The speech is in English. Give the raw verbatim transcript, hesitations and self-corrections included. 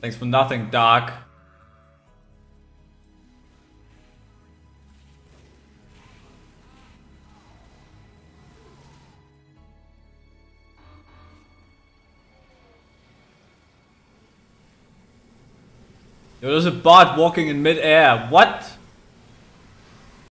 Thanks for nothing, Doc. Yo, there's a bot walking in mid-air. What?